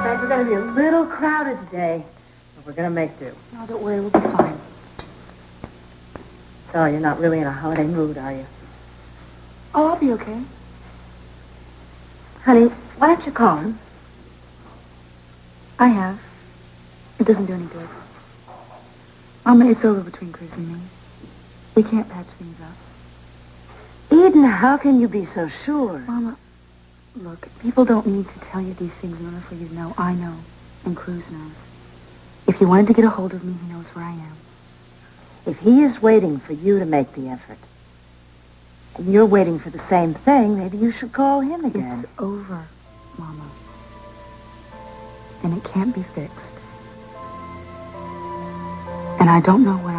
afraid we're going to be a little crowded today, but we're going to make do. No, don't worry, we'll be fine. So you're not really in a holiday mood, are you? Oh, I'll be okay. Honey, why don't you call him? I have. It doesn't do any good. Mama, it's over between Cruz and me. We can't patch things up. Eden, how can you be so sure? Mama, look, people don't need to tell you these things in order for you to know. I know, and Cruz knows. If he wanted to get a hold of me, he knows where I am. If he is waiting for you to make the effort, and you're waiting for the same thing, maybe you should call him again. It's over, Mama. And it can't be fixed. And I don't know when.